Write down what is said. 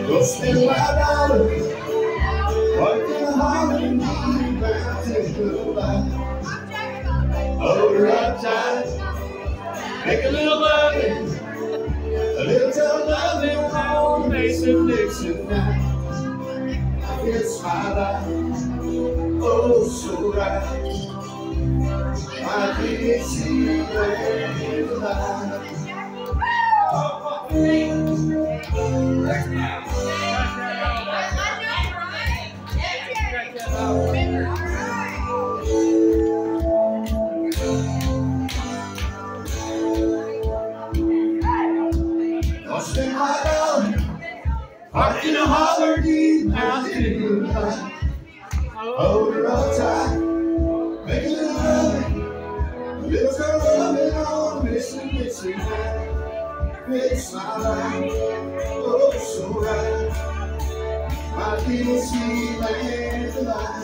Go spend my dollar, working hard and leave back to goodbye. Hold her up tight, make a little money, a little tough loving on Hickman Dixieland. It's my life, oh so right. My Dixieland life. I'll spend my dollar, parking a holler deep out in the goodbye. Hold her up tight, make a little loving, a little girl loving on Hickman Dixieland. It's my life, oh so right. My Dixieland life.